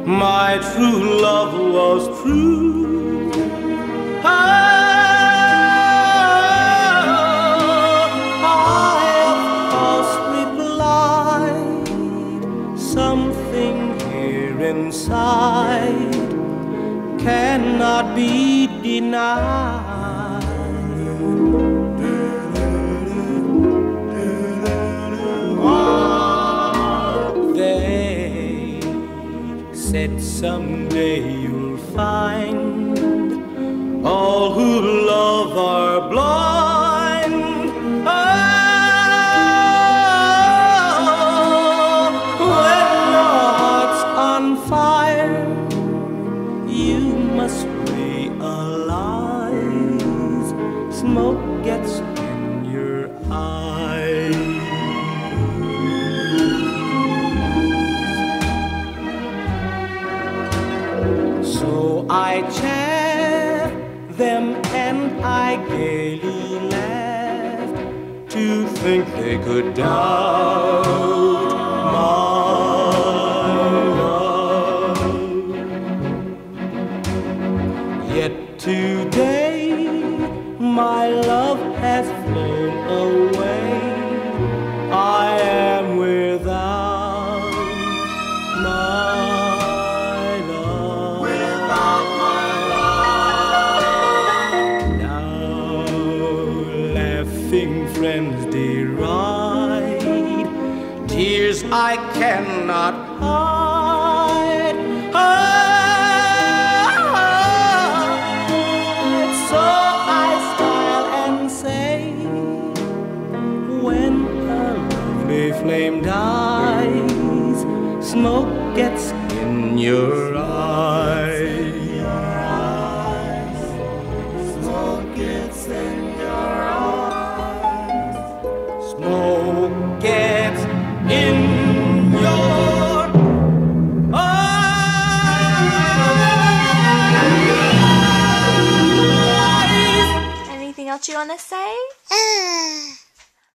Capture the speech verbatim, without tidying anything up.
my true love was true. Oh, I of course replied, something here inside cannot be denied. They said someday you'll find all who love are blind. Oh, when your heart's on fire, you must realize smoke gets in your eyes. So I chaffed them and I gaily laughed to think they could doubt my love. Yet today my love has flown away. I am without my love. Without my love. Now laughing friends deride, tears I cannot hide. So I smile and say, when a lovely flame dies, smoke gets in your eyes. Smoke gets in your eyes. Smoke gets in your eyes. Anything else you want to say?